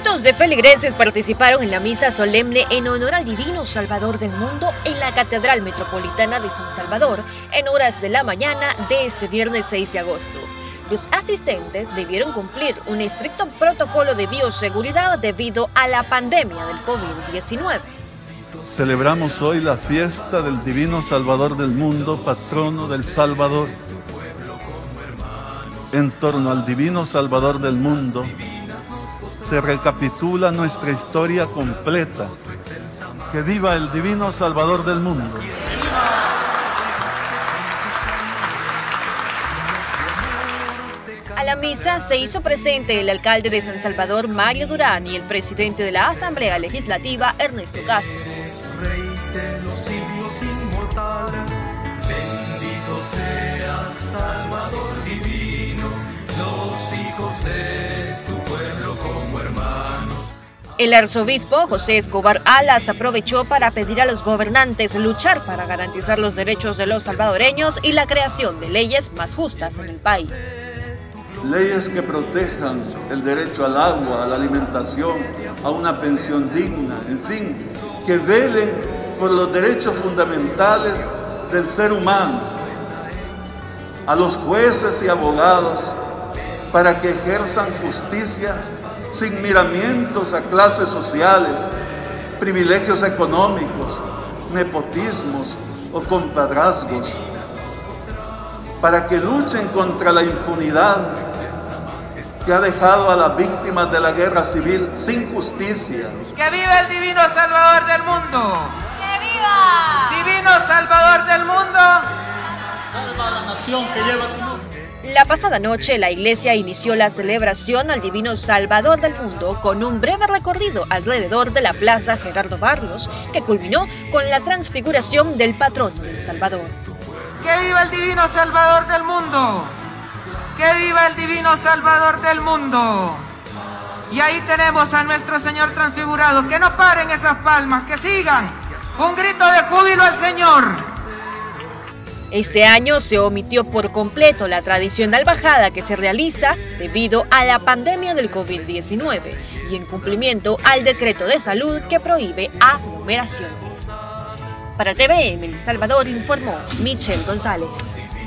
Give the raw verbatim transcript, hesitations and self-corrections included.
Cientos de feligreses participaron en la misa solemne en honor al Divino Salvador del Mundo en la Catedral Metropolitana de San Salvador en horas de la mañana de este viernes seis de agosto. Los asistentes debieron cumplir un estricto protocolo de bioseguridad debido a la pandemia del COVID diecinueve. Celebramos hoy la fiesta del Divino Salvador del Mundo, patrono del Salvador. En torno al Divino Salvador del Mundo, se recapitula nuestra historia completa. ¡Que viva el Divino Salvador del Mundo! A la misa se hizo presente el alcalde de San Salvador, Mario Durán, y el presidente de la Asamblea Legislativa, Ernesto Castro. Rey de los siglos inmortales, bendito seas, Salvador divino, los hijos de tu pueblo como hermanos. El arzobispo José Escobar Alas aprovechó para pedir a los gobernantes luchar para garantizar los derechos de los salvadoreños y la creación de leyes más justas en el país. Leyes que protejan el derecho al agua, a la alimentación, a una pensión digna, en fin, que velen por los derechos fundamentales del ser humano, a los jueces y abogados, para que ejerzan justicia sin miramientos a clases sociales, privilegios económicos, nepotismos o compadrazgos, para que luchen contra la impunidad que ha dejado a las víctimas de la guerra civil sin justicia. ¡Que viva el Divino Salvador del Mundo! ¡Que viva! ¡Divino Salvador del Mundo! Salva a la nación que lleva tu nombre. La pasada noche, la iglesia inició la celebración al Divino Salvador del Mundo con un breve recorrido alrededor de la Plaza Gerardo Barrios, que culminó con la transfiguración del patrono del Salvador. ¡Que viva el Divino Salvador del Mundo! ¡Que viva el Divino Salvador del Mundo! Y ahí tenemos a nuestro Señor transfigurado. Que no paren esas palmas, que sigan. Un grito de júbilo al Señor. Este año se omitió por completo la tradicional bajada que se realiza debido a la pandemia del COVID diecinueve y en cumplimiento al decreto de salud que prohíbe aglomeraciones. Para T V M El Salvador informó Michelle González.